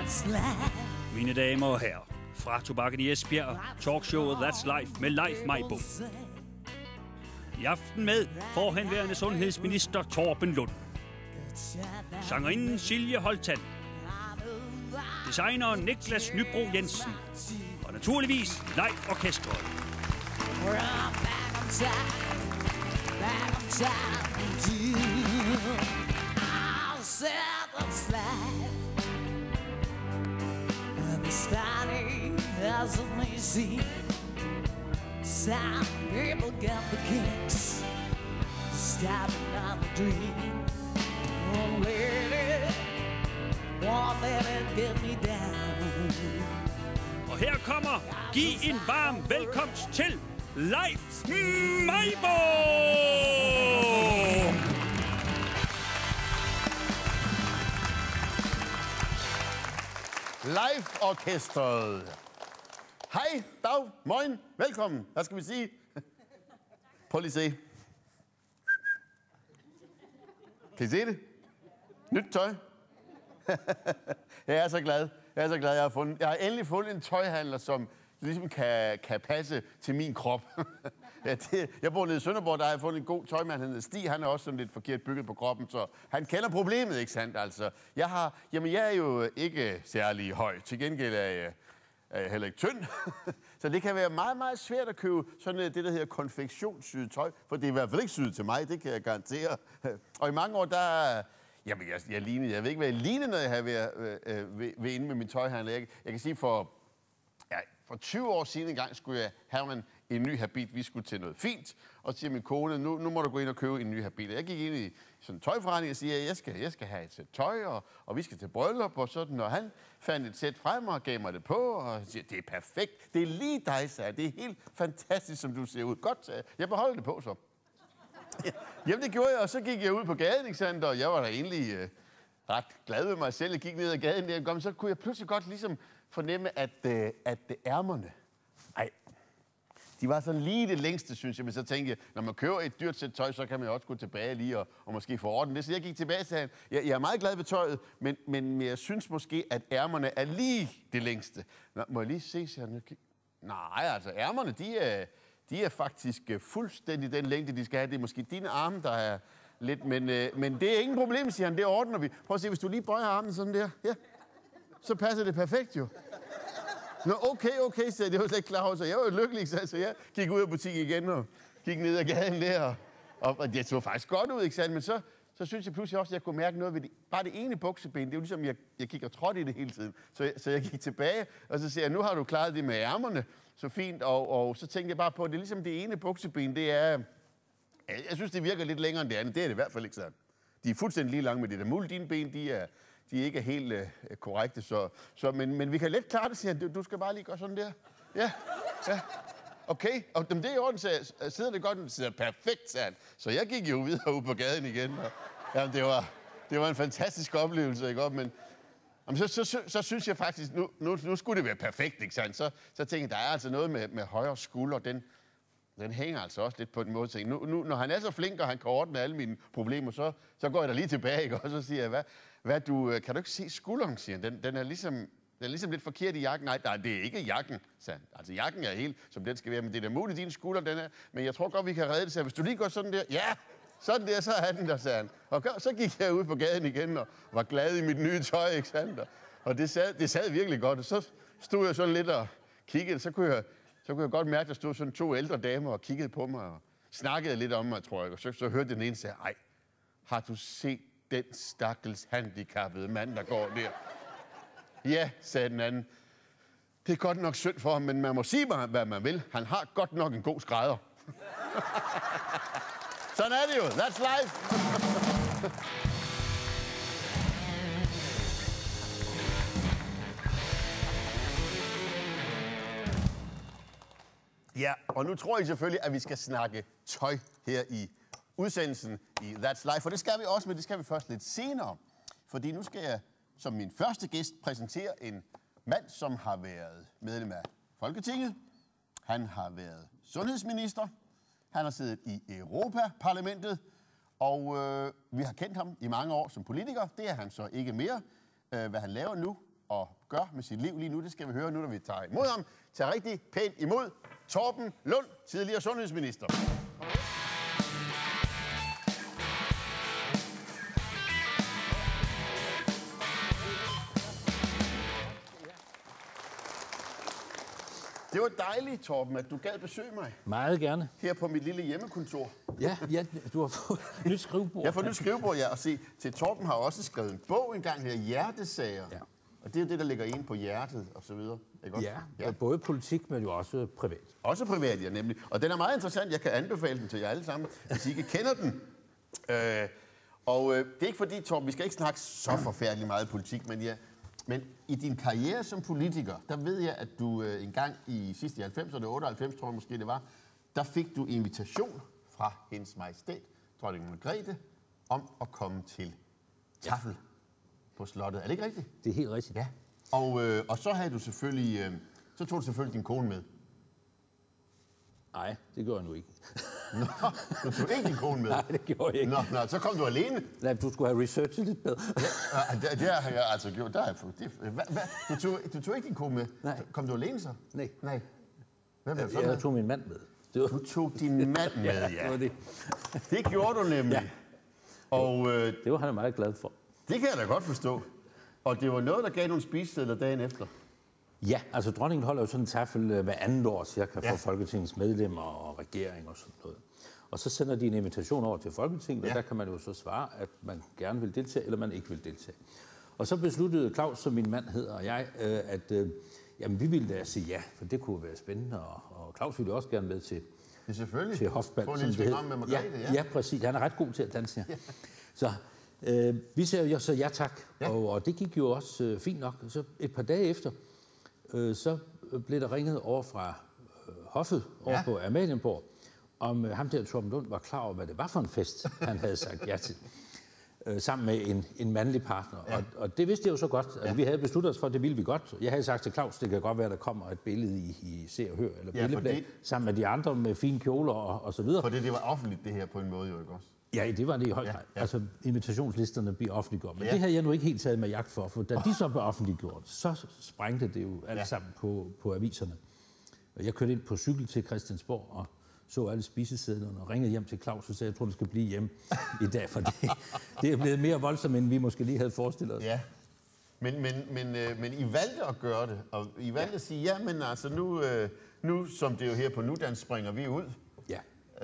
Mine damer og herrer, fra Tobakken i Esbjerg, talkshowet That's Life med Leif Majbo. I aften med forhenværende sundhedsminister Torben Lund, sangerinden Silje Holtan, designeren Niklas Nybro Jensen og naturligvis Leif Orkestret. Starting as it may seem, some people get the kicks, starting on the dream. Oh lady, won't let it get me down. Og her kommer, giv en varm velkomst til Leif Majbo! Leif Orkestret. Hej, dag, moin, velkommen. Hvad skal vi sige? Prøv lige at se. Kan I se det? Nyt tøj. Jeg er så glad. Jeg har endelig fundet en tøjhandler, som ligesom kan passe til min krop. Jeg bor nede i Sønderborg, der har jeg fundet en god tøjmand, han hedder Stig. Han er også sådan lidt forkert bygget på kroppen, så han kender problemet, ikke sandt? Altså, jeg er jo ikke særlig høj. Til gengæld er jeg heller ikke tynd. Så det kan være meget, meget svært at købe sådan det, der hedder konfektionssyet tøj, for det er i hvert fald ikke syet til mig, det kan jeg garantere. Og i mange år, jeg ved ikke, hvad jeg lignede, når jeg havde været inde med min tøjhandler. Jeg kan sige, for 20 år siden engang skulle jeg have en ny habit. Vi skulle til noget fint, og så siger min kone, nu må du gå ind og købe en ny habit. Jeg gik ind i sådan en tøjforretning og siger, jeg skal have et sæt tøj, og vi skal til bryllup, og sådan. Og han fandt et sæt frem og gav mig det på, og siger, det er perfekt. Det er lige dig, sagde jeg. Det er helt fantastisk, som du ser ud. Godt, sagde jeg. Jeg beholder det på, så. Jamen, det gjorde jeg, og så gik jeg ud på gaden, ikke sandt? Og jeg var da egentlig ret glad ved mig selv. Jeg gik ned ad gaden der, og så kunne jeg pludselig godt ligesom fornemme, at ærmerne, de var sådan lige det længste, synes jeg. Men så tænkte jeg, når man køber et dyrt sæt tøj, så kan man jo også gå tilbage lige og måske få orden det. Så jeg gik tilbage til han. Jeg er meget glad ved tøjet, men jeg synes måske, at ærmerne er lige det længste. Nå, må jeg lige se, siger han. Nej, altså ærmerne, de er faktisk fuldstændig den længde, de skal have. Det er måske dine arme, der er lidt, men det er ingen problem, siger han. Det ordner vi. Prøv at se, hvis du lige bøjer armen sådan der, ja, så passer det perfekt jo. Nå, okay, så det var slet ikke klar over, så jeg var jo lykkelig, så jeg gik ud af butikken igen og gik ned ad gaden der, og det så faktisk godt ud, ikke sandt? Men så synes jeg pludselig også, at jeg kunne mærke noget ved bare det ene bukseben. Det er jo ligesom, jeg gik og trådte i det hele tiden. Så jeg gik tilbage, og så siger jeg, nu har du klaret det med ærmerne, så fint, og så tænkte jeg bare på, at det er ligesom det ene bukseben, det er, jeg synes, det virker lidt længere end det andet, det er det i hvert fald ikke sådan. De er fuldstændig lige lange med det der muligt, dine ben, de er ikke helt korrekte, men vi kan let klare det, siger han. Du skal bare lige gøre sådan der. Ja. Okay, og det er i orden, sidder det godt, det sidder perfekt, sagde han. Så jeg gik jo videre ud på gaden igen, og jamen, det var en fantastisk oplevelse, ikke? Men så synes jeg faktisk, nu skulle det være perfekt, ikke sandt? Så tænkte jeg, der er altså noget med højre skulder, den hænger altså også lidt på den måde. Nu, når han er så flink, og han kan ordne alle mine problemer, så går jeg da lige tilbage, ikke? Og så siger jeg, kan du ikke se skulderen, siger han. Den er ligesom lidt forkert i jakken. Nej, det er ikke jakken, sagde han. Altså, jakken er helt, som den skal være, men det er da muligt, din skulder, den er. Men jeg tror godt, vi kan redde det, sagde han. Hvis du lige går sådan der, ja, sådan der, så er den der, sagde han. Og så gik jeg ud på gaden igen, og var glad i mit nye tøj, ikke sandt? Og det sad virkelig godt, og så stod jeg sådan lidt og kiggede, så kunne jeg godt mærke, at der stod sådan 2 ældre damer og kiggede på mig og snakkede lidt om mig, tror jeg. Og så hørte den ene sige, ej, har du set den stakkels handicappede mand, der går der? Ja, sagde den anden. Det er godt nok synd for ham, men man må sige mig, hvad man vil. Han har godt nok en god skrædder. Sådan er det jo. That's life. Ja, og nu tror jeg selvfølgelig, at vi skal snakke tøj her i udsendelsen i That's Life. For det skal vi også, men det skal vi først lidt senere. Fordi nu skal jeg som min første gæst præsentere en mand, som har været medlem af Folketinget. Han har været sundhedsminister. Han har siddet i Europaparlamentet. Og vi har kendt ham i mange år som politiker. Det er han så ikke mere, hvad han laver nu. og gør med sit liv lige nu. Det skal vi høre nu, når vi tager imod ham. Tag rigtig pænt imod Torben Lund, tidligere sundhedsminister. Det var dejligt, Torben, at du gad besøge mig. Meget gerne. Her på mit lille hjemmekontor. Ja, du har fået nyt skrivebord. Jeg har fået nyt skrivebord, ja. Og se, til Torben har også skrevet en bog engang her, Hjertesager. Ja. Og det er jo det, der ligger inde på hjertet og så videre. Ikke også? Ja, både politik, men jo også privat. Også privat, ja, nemlig. Og den er meget interessant. Jeg kan anbefale den til jer alle sammen, hvis I ikke kender den. Det er ikke fordi, Torben, vi skal ikke snakke så forfærdeligt meget politik, men i din karriere som politiker, der ved jeg, at du en gang i sidste i 90'erne, 98 tror jeg måske det var, der fik du invitation fra hendes majestæt, dronning Margrethe, om at komme til Tafel på slottet. Er det ikke rigtigt? Det er helt rigtigt. Ja. Og så havde du selvfølgelig, så tog du selvfølgelig din kone med. Nej, det gjorde jeg nu ikke. Nå, du tog ikke din kone med? Nej, det gjorde jeg ikke. Nå, så kom du alene? Nej, du skulle have researchet lidt bedre. Ja, det har jeg altså gjort. Du tog ikke din kone med? Nej. Kom du alene så? Nej. Hvad var det så? Jeg tog min mand med. Du tog din mand med, ja. Det var det. Det gjorde du nemlig. Ja. Og det var han meget glad for. Det kan jeg da godt forstå. Og det var noget, der gav nogle spisesedler dagen efter. Ja, altså dronningen holder jo sådan en tafel hver andet år cirka for Folketingets medlemmer og regering og sådan noget. Og så sender de en invitation over til Folketinget, og der kan man jo så svare, at man gerne vil deltage, eller man ikke vil deltage. Og så besluttede Claus, som min mand hedder, og jeg, at jamen, vi ville da sige ja, for det kunne være spændende, og Claus ville også gerne med til, til hofbal. Få en lille sving om med Margrethe, ja, præcis. Han er ret god til at danse her. Så vi sagde jo så ja tak, og det gik jo også fint nok. Så et par dage efter, så blev der ringet over fra hoffet over på Amalienborg, om ham der Torben Lund var klar over, hvad det var for en fest, han havde sagt ja til, sammen med en mandlig partner. Ja. Og det vidste jeg jo så godt. Altså, vi havde besluttet os for, at det ville vi godt. Jeg havde sagt til Claus, det kan godt være, der kommer et billede i Se og Hør, eller Billedblad, sammen med de andre med fine kjoler og så videre. For det var offentligt, det her på en måde jo, ikke også? Ja, det var det i høj grad. Ja. Altså, invitationslisterne bliver offentliggjort. Men det havde jeg nu ikke helt taget med jagt for da de så blev offentliggjort, så sprængte det jo alt sammen på aviserne. Jeg kørte ind på cykel til Christiansborg og så alle spisesedlerne og ringede hjem til Claus og sagde, jeg tror, du skal blive hjemme i dag, for det er blevet mere voldsomt, end vi måske lige havde forestillet os. Ja, men I valgte at gøre det, og I valgte at sige, ja, men altså nu, som det er jo her på Nudan, springer vi ud. Ja.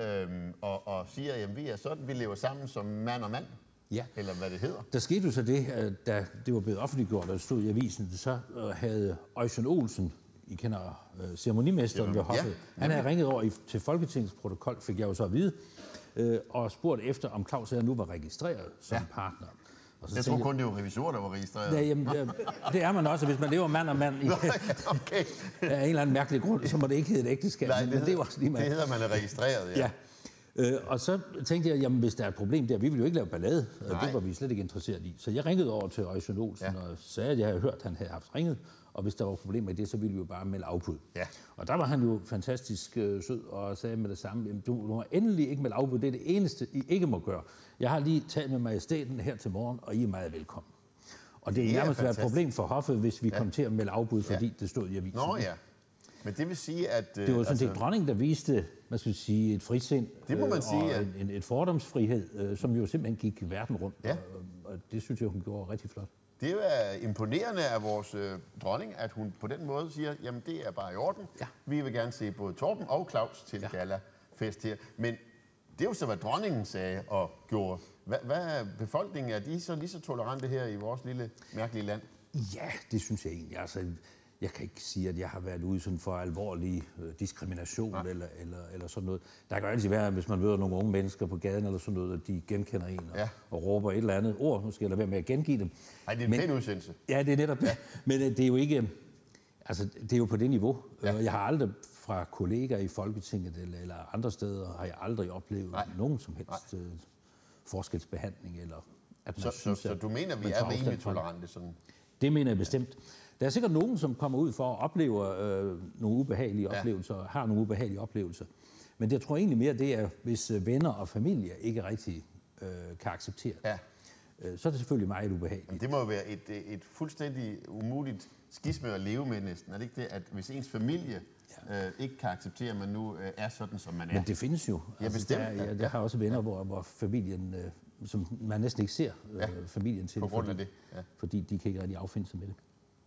Og siger, at vi er sådan, vi lever sammen som mand og mand, eller hvad det hedder. Der skete jo så det, da det var blevet offentliggjort, og det stod i avisen, så havde Øjsen Olsen, I kender ceremonimesteren ved hoffet, han havde ringet over til Folketingets protokol, fik jeg jo så at vide, og spurgt efter, om Claus nu var registreret som partner. Og så jeg tror kun, det var revisorer, der var registreret. Ja, jamen, det er man også, hvis man lever mand og mand af en eller anden mærkelig grund, så må det ikke hedde et ægteskab. Nej, men det er også lige det hedder, man er registreret, ja. Og så tænkte jeg, jamen hvis der er et problem der, vi ville jo ikke lave ballade, det var vi slet ikke interesseret i. Så jeg ringede over til Øjsen Olsen og sagde, at jeg havde hørt, at han havde haft ringet, og hvis der var problemer med det, så ville vi jo bare melde afbud. Ja. Og der var han jo fantastisk sød og sagde med det samme, du må endelig ikke melde afbud, det er det eneste, I ikke må gøre. Jeg har lige talt med majestæten her til morgen, og I er meget velkommen. Og det er nærmest været et problem for hoffet, hvis vi kom til at melde afbud, fordi det stod i avisen. Nå ja. Men det vil sige, at det var sådan set dronningen, der viste, hvad skal jeg sige, et frisind, det må man sige, og et fordomsfrihed, som jo simpelthen gik verden rundt. Ja. Og det synes jeg, hun gjorde rigtig flot. Det er imponerende af vores dronning, at hun på den måde siger, jamen det er bare i orden. Ja. Vi vil gerne se både Torben og Claus til gala-fest her. Men det er jo så, hvad dronningen sagde og gjorde. Hvad er befolkningen? Er de så lige så tolerante her i vores lille, mærkelige land? Ja, det synes jeg egentlig. Altså, jeg kan ikke sige, at jeg har været ude sådan for alvorlig diskrimination eller sådan noget. Der kan jo altid være, hvis man møder nogle unge mennesker på gaden eller sådan noget, at de genkender en og råber et eller andet ord, måske, eller være med at gengive dem. Nej, det er en pæn udsendelse. Ja, det er netop det. Men det er jo ikke... Altså, det er jo på det niveau. Ja. Jeg har aldrig fra kollegaer i Folketinget eller andre steder, har jeg aldrig oplevet nogen som helst forskelsbehandling. Eller at man synes, så du mener, vi er rimelig tolerante? Sådan? Det mener jeg bestemt. Der er sikkert nogen, som kommer ud for at opleve nogle ubehagelige oplevelser, har nogle ubehagelige oplevelser. Men jeg tror egentlig mere, det er, hvis venner og familie ikke rigtig kan acceptere det. så er det selvfølgelig meget ubehageligt. Men det må jo være et fuldstændig umuligt skisme at leve med næsten. Er det ikke det, at hvis ens familie ikke kan acceptere, at man nu er sådan, som man er? Men det findes jo. Ja, bestemt. Jeg har også venner, hvor familien, som man næsten ikke ser familien til. På grund af det. Ja. Fordi de kan ikke rigtig affinde sig med det.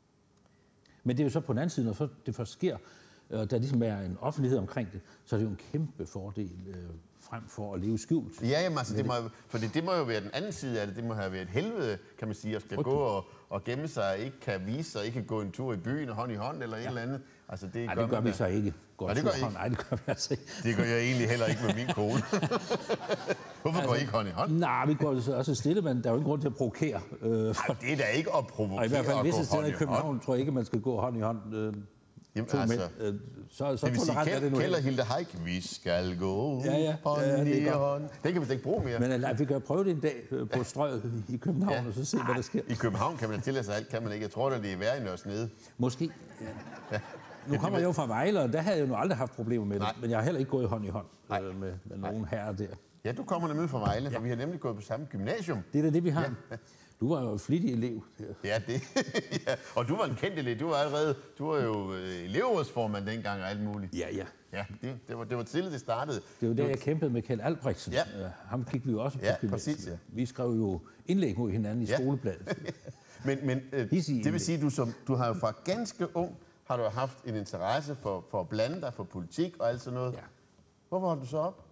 Men det er jo så på den anden side, når så det først sker, der ligesom er en offentlighed omkring det, så er det jo en kæmpe fordel frem for at leve skjult. Ja, jamen, altså, det må jo være den anden side af det. Det må have været et helvede, kan man sige, at skal gå og gemme sig, ikke kan vise sig, ikke kan gå en tur i byen og hånd i hånd eller et eller andet. Altså, det gør vi så ikke. Nej, det gør I ikke. Nej, det gør vi altså ikke. Det gør jeg egentlig heller ikke med min kone. Hvorfor går I ikke hånd i hånd? Nej, vi går så også stille, men der er jo ingen grund til at provokere. Det er da ikke at provokere. Og i hvert fald visse steder i København tror jeg ikke, man skal gå hånd i hånd. Jamen, altså, så det vil sige, Kjeld og Hilde Heick, vi skal gå hånd i hånd. Det kan vi ikke bruge mere. Men vi kan prøve det en dag på Strøget i København, og så se, hvad der sker. I København kan man tillade sig alt, kan man ikke. Jeg tror, at det er værre i Nørresnede. Måske, ja. Nu kommer jeg jo fra Vejle, og der havde jeg jo aldrig haft problemer med det. Men jeg har heller ikke gået hånd i hånd med nogen herrer der. Ja, du kommer nemlig fra Vejle, for vi har nemlig gået på samme gymnasium. Det er det, vi har. Ja. Du var jo flittig elev. Ja, og du var en kendt elev. Du var jo elevrådsformand dengang og alt muligt. Ja, det var tidligt, det startede. Det var der, jeg kæmpede med Kjeld Albrechtsen. Ja. Ham gik vi jo også på gymnasiet. Præcis, ja. Vi skrev jo indlæg mod hinanden i skolebladet. Men det vil sige, du har jo fra ganske ung har du haft en interesse for at blande dig, for politik og alt sådan noget. Ja. Hvorfor holdt du så op?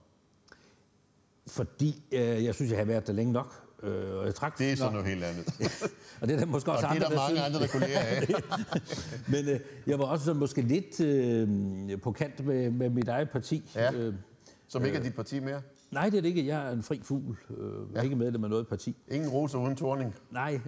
Fordi jeg synes, jeg har været der længe nok. Og jeg trak det er sådan noget helt andet. Og det er der måske også andre, der mange andre, der kunne lære af. Men jeg var også sådan måske lidt på kant med mit eget parti. Ja. Som ikke er dit parti mere? Nej, det er det ikke. Jeg er en fri fugl. Jeg er ikke medlem af noget parti. Ingen roser uden torning? Nej.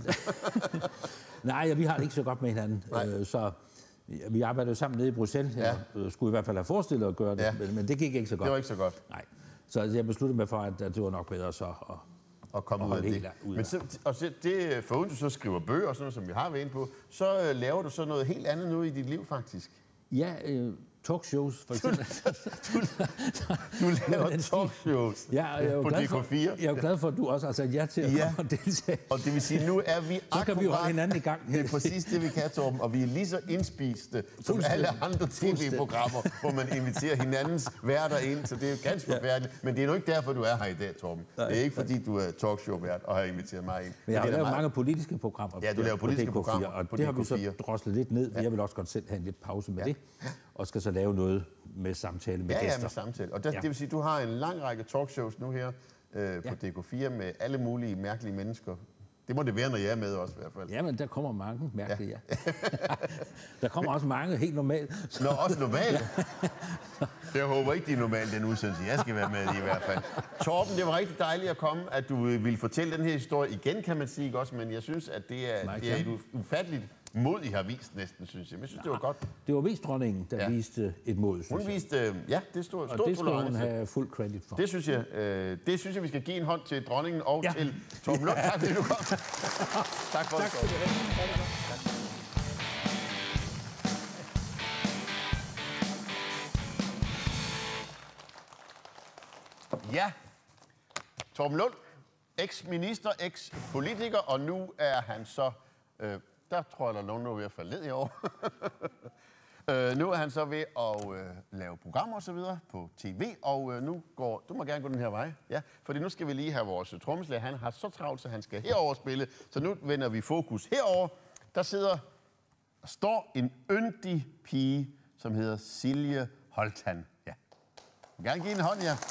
Nej, vi har det ikke så godt med hinanden. Så vi arbejder jo sammen nede i Bruxelles. Jeg skulle i hvert fald have forestillet at gøre det, men det gik ikke så godt. Det var ikke så godt? Nej. Så jeg besluttede mig for, at det var nok bedre så at komme ud af det. Men foruden du så skriver bøger og sådan noget, som vi har været inde på, så laver du så noget helt andet nu i dit liv faktisk? Ja, talkshows for eksempel. Du laver talkshows på DK4? Jeg er jo glad for, at du også har sagt ja til at komme og deltage. Og det vil sige, nu er vi så kan vi jo holde hinanden i gang. Det er præcis det, vi kan, Torben. Og vi er lige så indspiste som alle andre tv-programmer, hvor man inviterer hinandens værter ind. Så det er jo ganske forfærdeligt. Men det er jo ikke derfor, du er her i dag, Torben. Det er ikke, fordi du er talkshow-vært og har inviteret mig ind. Men jeg har lavet mange politiske programmer. Ja, du laver politiske programmer og det har vi så droslet lidt ned. Jeg vil også godt selv have en lidt pause med det. Og skal så lave noget med samtale med gæster. Ja, med samtale. Og det vil sige, at du har en lang række talkshows nu her på DK4 med alle mulige mærkelige mennesker. Det må det være, når jeg er med også i hvert fald. Ja, men der kommer mange mærkelige, Der kommer også mange helt normalt. Nå, også normalt? Jeg håber ikke, det er normalt, den udsendelse, jeg skal være med i hvert fald. Torben, det var rigtig dejligt at komme, at du ville fortælle den her historie igen, kan man sige, ikke også? Men jeg synes, at det er et ufatteligt mod, I har vist næsten, synes jeg. Men jeg synes, det var godt. Det var mest dronningen, der viste et mod, synes Hun viste, det stod og det skal hun have fuld credit for. Det synes jeg, vi skal give en hånd til dronningen og til Torben Lund. Tak fordi du kom. Tak for det. Ja, Torben Lund, eks-minister, eks-politiker, og nu er han så... der tror jeg, der er nogen ved at falde ned i år. Nu er han så ved at lave programmer og så videre på tv, og nu går... Du må gerne gå den her vej, fordi nu skal vi lige have vores trommeslager. Han har så travlt, så han skal herover spille, så nu vender vi fokus herover. Der står en yndig pige, som hedder Silje Holtan. Ja. Jeg vil gerne give en hånd, ja.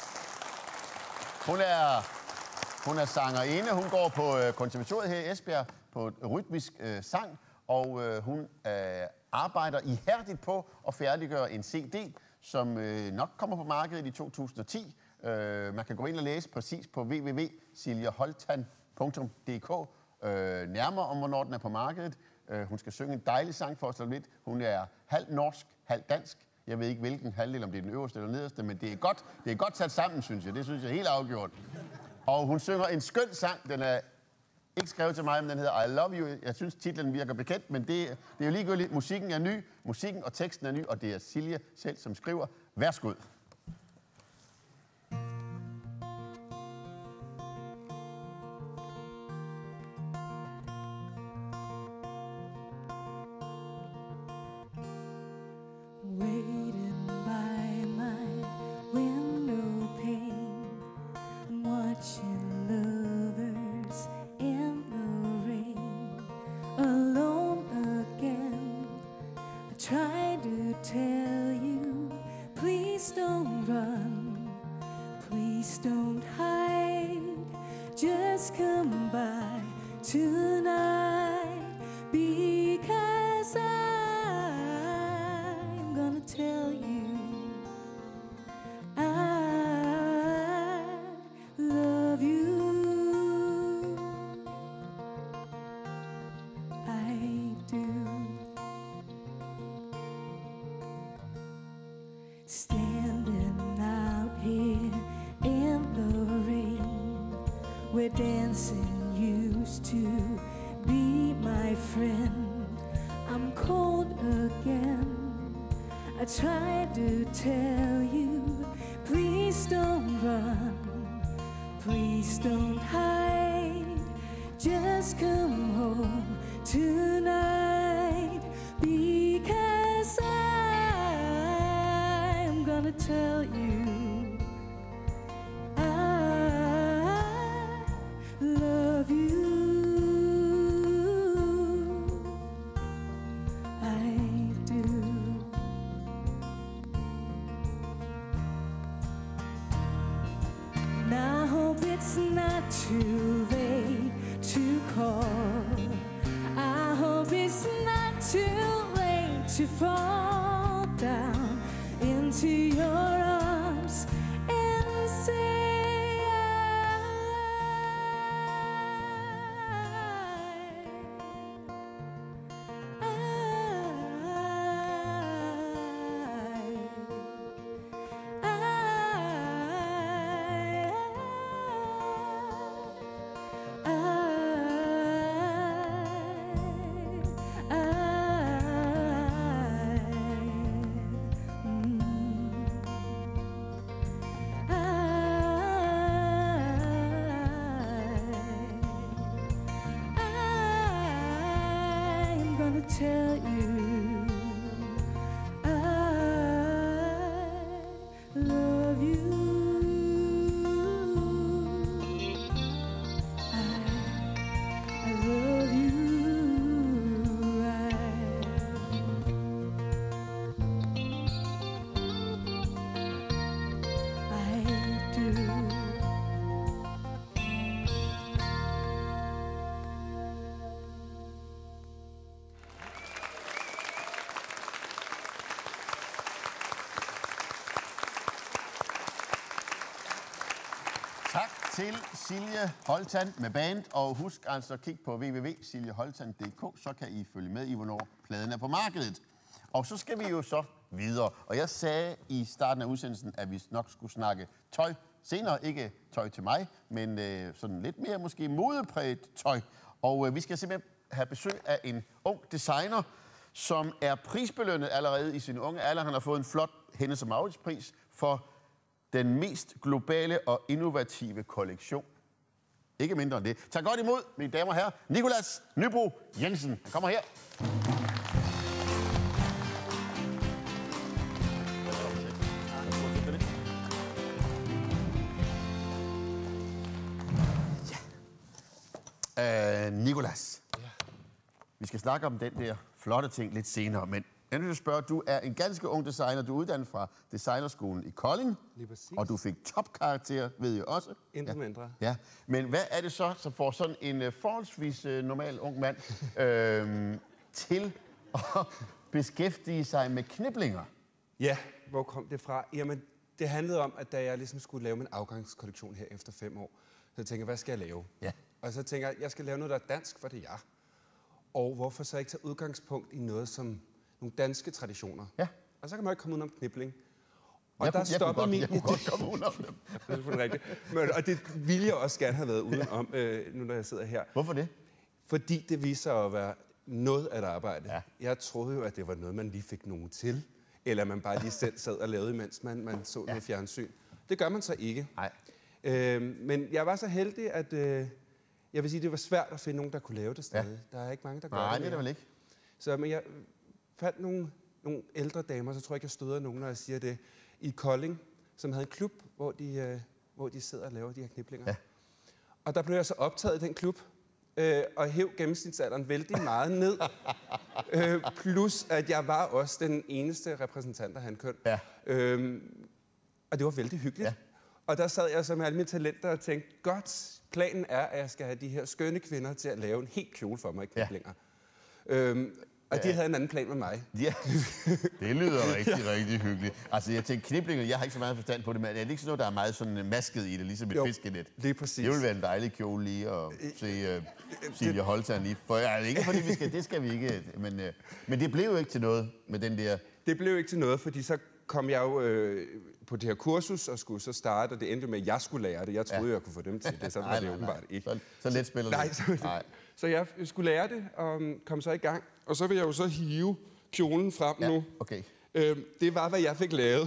Hun er sangerinde. Hun går på konservatoriet her i Esbjerg på rytmisk sang, og hun arbejder ihærdigt på at færdiggøre en CD, som nok kommer på markedet i 2010. Man kan gå ind og læse præcis på www.siljeholtan.dk nærmere om, hvornår den er på markedet. Hun skal synge en dejlig sang for os lidt. Hun er halv norsk, halv dansk. Jeg ved ikke, hvilken halvdel, om det er den øverste eller nederste, men det er godt sat sammen, synes jeg. Det synes jeg er helt afgjort. Og hun synger en skøn sang. Den er ikke skrevet til mig, men den hedder I Love You. Jeg synes, titlen virker bekendt, men det er jo ligegyldigt. Musikken er ny, musikken og teksten er ny, og det er Silje selv, som skriver. Værsgo. just come by tonight, because I'm gonna tell you I love you. I do. Standing out here in the rain, where dancing used to be my friend, I'm cold again. I tried to tell you, please don't run, please don't hide, just come home tonight, because I'm gonna tell you I love you. I do. And I hope it's not too late to call. I hope it's not too late to fall down into your arms and say I'm gonna tell you I love you. I love you. I do. Tak til Silje Holtan med band, og husk altså at kigge på www.siljeholtan.dk, så kan I følge med i, hvornår pladen er på markedet. Og så skal vi jo så videre, og jeg sagde i starten af udsendelsen, at vi nok skulle snakke tøj senere, ikke tøj til mig, men sådan lidt mere måske modepræget tøj. Og vi skal simpelthen have besøg af en ung designer, som er prisbelønnet allerede i sin unge alder. Han har fået en flot Hennes & Mauritz-pris for den mest globale og innovative kollektion. Ikke mindre end det. Tag godt imod, mine damer og herrer, Nicolas Nybro Jensen. Han kommer her. Nicolas. Ja. Vi skal snakke om den der flotte ting lidt senere, men jeg vil spørge, du er en ganske ung designer. Du er uddannet fra Designerskolen i Kolding. Lige præcis. Og du fik topkarakter, ved jeg også. Intet mindre. Ja. Men hvad er det så, som får sådan en forholdsvis normal ung mand til at beskæftige sig med kniplinger? Ja, hvor kom det fra? Jamen, det handlede om, at da jeg ligesom skulle lave min afgangskollektion her efter 5 år, så tænkte jeg, hvad skal jeg lave? Ja. Og så tænker jeg skal lave noget, der er dansk, for det er jeg. Og hvorfor så ikke tage udgangspunkt i noget som nogle danske traditioner? Ja. Og så kan man ikke komme udenom knipling. Og Jeg der kunne stopper min... Jeg kunne godt komme udenom dem. Det er rigtigt. Og det ville jeg også gerne have været udenom, nu når jeg sidder her. Hvorfor det? Fordi det viser sig at være noget af et arbejde. Ja. Jeg troede jo, at det var noget, man lige fik nogen til. Eller man bare lige selv sad og lavede, mens man så noget fjernsyn. Det gør man så ikke. Nej. Men jeg var så heldig, at jeg vil sige, det var svært at finde nogen, der kunne lave det stadig. Ja. Der er ikke mange, der gør det. Nej, det er der vel ikke. Så men jeg fandt nogle ældre damer, så tror jeg ikke, jeg støder nogen, når jeg siger det, i Kolding, som havde en klub, hvor de sidder og laver de her kniplinger. Ja. Og der blev jeg så optaget i den klub, og hæv gennemsnitsalderen vældig meget ned. Plus, at jeg var også den eneste repræsentant af hankøn. Ja. Og det var vældig hyggeligt. Ja. Og der sad jeg så med alle mine talenter og tænkte, godt, Planen er, at jeg skal have de her skønne kvinder til at lave en helt kjole for mig i kniplinger. Og de havde en anden plan med mig. Ja, det lyder rigtig hyggeligt. Altså, jeg tænker, kniplinger, jeg har ikke så meget forstand på det, men er det ikke sådan noget, der er meget sådan masket i det, ligesom et fiskenet? Lige præcis. Det vil være en dejlig kjole lige at se Silje Holtan lige. For, ikke fordi det skal vi ikke, men det blev jo ikke til noget med den der... Det blev ikke til noget, fordi så kom jeg jo på det her kursus og skulle så starte, og det endte med, at jeg skulle lære det. Jeg troede, jeg kunne få dem til det, så var det åbenbart ikke. Så let spiller det. Så jeg skulle lære det, og kom så i gang. Og så vil jeg jo så hive kjolen frem nu. Okay. Det var, hvad jeg fik lavet.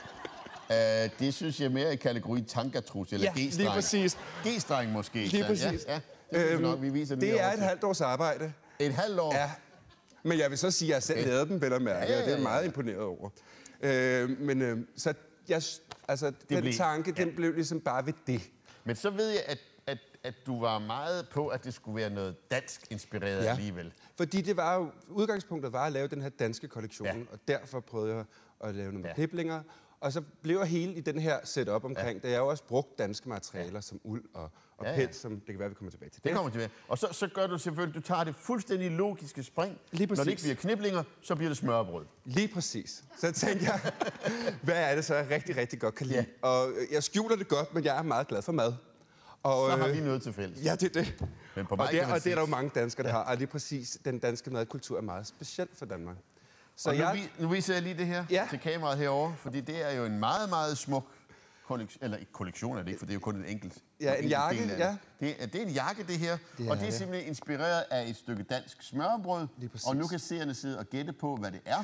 Det synes jeg mere i kategori tankatrus eller G-streng. Lige præcis. G-streng måske. Lige præcis. Ja, det nok, vi viser det er et halvt års arbejde. Et halvt år? Ja. Men jeg vil så sige, at jeg selv lavede dem, vel at mærke, og det er jeg meget imponeret over. Så den tanke, den blev ligesom bare ved det. Men så ved jeg, at du var meget på, at det skulle være noget dansk inspireret alligevel. Fordi det var jo, udgangspunktet var at lave den her danske kollektion, og derfor prøvede jeg at lave nogle kniplinger. Og så blev jeg hele i den her setup omkring, da jeg jo også brugt danske materialer som uld og pels, som det kan være, vi kommer tilbage til. Det kommer tilbage. Og så gør du selvfølgelig, du tager det fuldstændig logiske spring. Når det ikke bliver kniplinger, så bliver det smørbrød. Lige præcis. Så tænkte jeg, hvad er det så, jeg rigtig godt kan lide? Og jeg skjuler det godt, men jeg er meget glad for mad. Og, så har vi noget til fælles. Ja, det er det. Men på og det er der jo mange danskere, der har. Og lige præcis, den danske madkultur er meget speciel for Danmark. Så nu viser jeg lige det her til kameraet herovre, fordi det er jo en meget smuk kollektion, eller ikke kollektion er det ikke, for det er jo kun en enkelt. Ja, en jakke, Det er en jakke, det her, og det er simpelthen inspireret af et stykke dansk smørbrød, og nu kan seerne sidde og gætte på, hvad det er.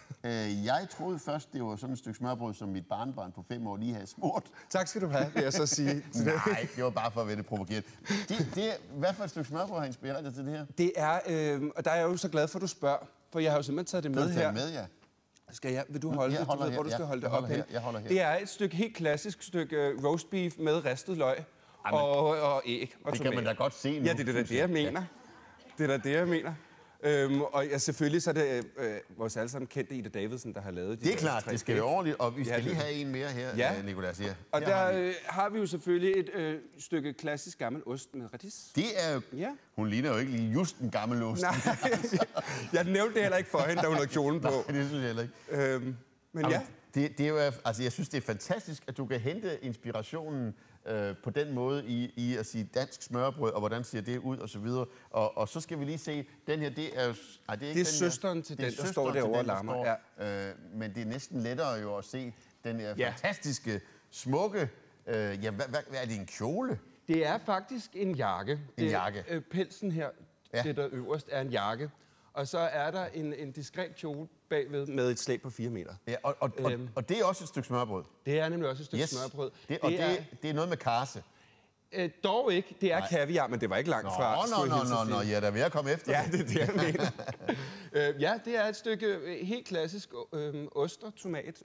Jeg troede først, det var sådan et stykke smørbrød, som mit barnebarn på 5 år lige havde smurt. Tak skal du have, vil jeg så sige. Nej, det var bare for at være det provokeret. Hvad for et stykke smørbrød har inspireret dig til det her? Det er, og der er jeg jo så glad for, at du spørger, for jeg har jo simpelthen taget det med her. Vil du holde det? Du ved, hvor du skal holde det op hen. Det er et stykke helt klassisk stykke roast beef med ristet løg og æg og det tomater. kan man da godt se nu. Ja, det er det, jeg mener. Det er det, jeg mener. Og selvfølgelig så er det vores allesammen kendte Ida Davidsen, der har lavet de. Det er klart, det skal være ordentligt, og vi skal lige have en mere her, Nicolas. Ja. Og der har vi jo selvfølgelig et stykke klassisk gammel ost med redis. Det er jo... Ja. Hun ligner jo ikke lige just en gammel ost. Nej, jeg nævnte det heller ikke for hende, da hun havde kjolen på. Nej, det synes jeg heller ikke. Men ja. Det er jo, altså, jeg synes, det er fantastisk, at du kan hente inspirationen på den måde i at sige dansk smørbrød, og hvordan ser det ud, og så videre. Og så skal vi lige se, den her, det er jo... det er søsteren til den, der står derovre og larmer. Men det er næsten lettere jo at se den her fantastiske, smukke... hvad er det, en kjole? Det er faktisk en jakke. Pelsen her, det der øverst, er en jakke. Og så er der en diskret kjole bagved med et slæb på 4 meter. Ja, og det er også et stykke smørbrød? Det er nemlig også et stykke smørbrød. Det er noget med karse? Dog ikke. Det er kaviar, men det var ikke langt fra. Ja, der vil jeg komme efter. Ja, det er det, jeg mener. Det er et stykke helt klassisk ost og tomat.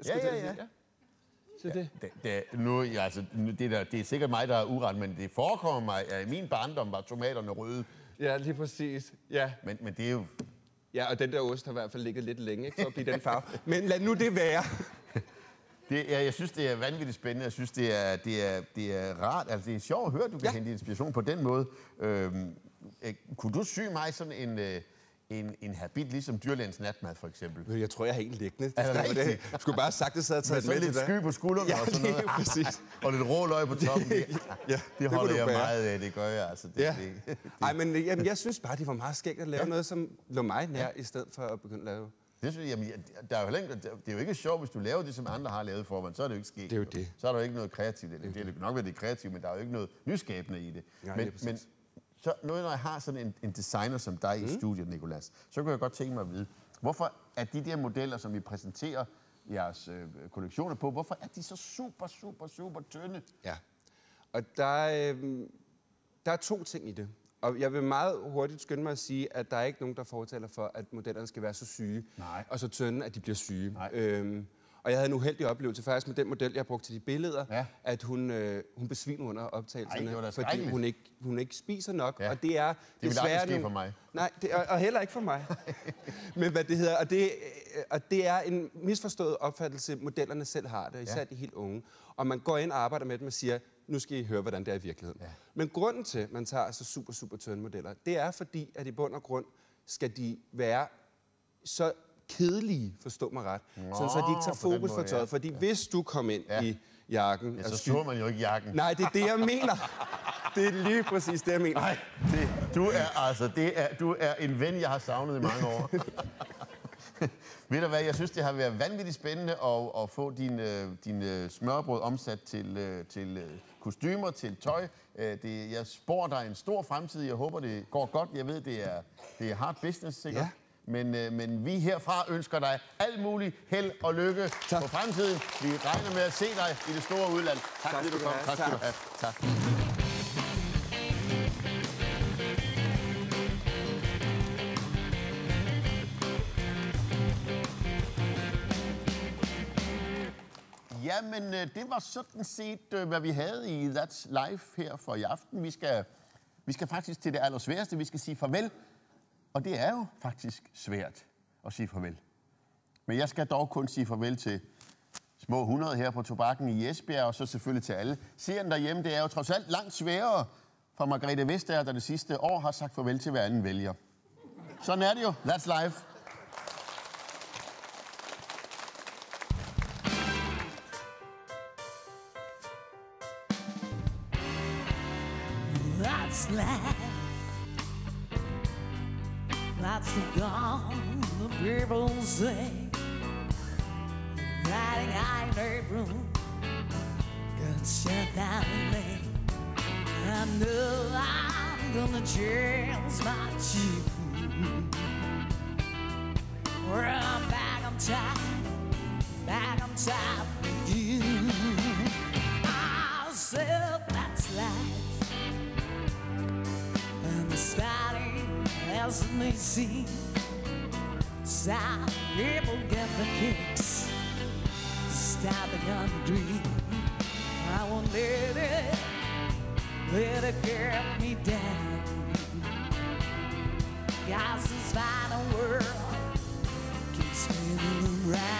Det er sikkert mig, der er uret, men det forekommer mig, at i min barndom var tomaterne røde. Ja, lige præcis. Ja. Men det er jo... Ja, og den der ost har i hvert fald ligget lidt længe, ikke, for at blive den farve. Men lad nu det være. Jeg synes, det er vanvittigt spændende. Jeg synes, det er rart. Altså, det er sjovt at høre, at du kan hente inspiration på den måde. Kunne du sy mig sådan en habit, ligesom dyrlægens natmad, for eksempel? Jeg tror, jeg har en liggende. Jeg skulle bare have sagt det, så havde jeg taget med lidt sky på skuldrene og sådan noget. Præcis. Og lidt råløg på toppen. Det holder jeg meget af, det gør jeg. Altså, men jeg synes bare, det var meget skægt at lave noget, som lå mig nær, i stedet for at begynde at lave. Det synes jeg, det er jo ikke sjovt, hvis du laver det, som andre har lavet for, men så er det jo ikke sket. Det er jo det. Så er der jo ikke noget kreativt. Det er nok, at det er kreativt, men der er jo ikke noget nyskabende i det. Men så når jeg har sådan en designer som dig i studiet, Nicolas, så kunne jeg godt tænke mig at vide, hvorfor er de der modeller, som I præsenterer jeres kollektioner på, hvorfor er de så super tynde? Ja, og der er 2 ting i det. Og jeg vil meget hurtigt skynde mig at sige, at der er ikke nogen, der fortæller for, at modellerne skal være så syge og så tynde, at de bliver syge. Og jeg havde en uheldig oplevelse faktisk med den model, jeg brugte til de billeder, at hun besvimer under optagelserne, fordi hun ikke spiser nok, og det er desværre... Det vil aldrig ske for mig. Nej, og heller ikke for mig. Men hvad det hedder, og det er en misforstået opfattelse, modellerne selv har det, især de helt unge. Og man går ind og arbejder med dem og siger, nu skal I høre, hvordan det er i virkeligheden. Ja. Men grunden til, at man tager altså super tynde modeller, det er fordi, at i bund og grund skal de være så kedelige, forstå mig ret, så de ikke tager fokus for tøjet. Fordi hvis du kom ind i jakken... Ja, så så man jo ikke jakken. Nej, det er det, jeg mener. Det er lige præcis det, jeg mener. Nej, du er en ven, jeg har savnet i mange år. Ved du hvad, jeg synes, det har været vanvittigt spændende at få din smørbrød omsat til kostymer, til tøj. Jeg spår dig en stor fremtid. Jeg håber, det går godt. Jeg ved, det er hard business, sikkert. Ja. Men vi herfra ønsker dig alt muligt held og lykke på fremtiden. Vi regner med at se dig i det store udland. Tak fordi du kom. Tak skal du have. Tak. Jamen, det var sådan set, hvad vi havde i That's Life her for i aften. Vi skal faktisk til det allersværeste. Vi skal sige farvel. Og det er jo faktisk svært at sige farvel. Men jeg skal dog kun sige farvel til små 100 her på Tobakken i Esbjerg, og så selvfølgelig til alle. Serien derhjemme, det er jo trods alt langt sværere for Margrethe Vestager, der det sidste år har sagt farvel til hver anden vælger. Sådan er det jo. That's life. That's life. That's the gone, the people say. Riding high in April, got shut down in May. I know I'm gonna change my tune. Well, I'm back on top with you. I said that's life, and the starting as it may seem. Some people get the kicks, stopping on the dream. I won't let it get me down. 'Cause this final world keeps spinning around.